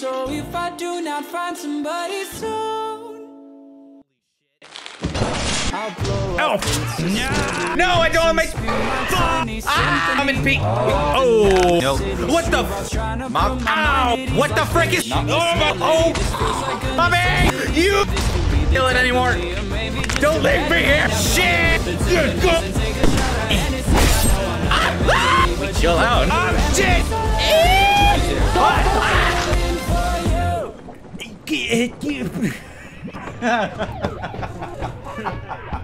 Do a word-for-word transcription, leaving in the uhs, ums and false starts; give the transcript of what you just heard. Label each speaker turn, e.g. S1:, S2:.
S1: So if I do not find somebody soon, I'll blow up.
S2: Oh! No, I don't want to make. Ah, I'm in P. Oh! No. What the? Mom. Ow! What the frick is? Oh! Oh! Mommy! You kill it anymore? Don't leave me here! Shit! Chill out. Oh shit! What?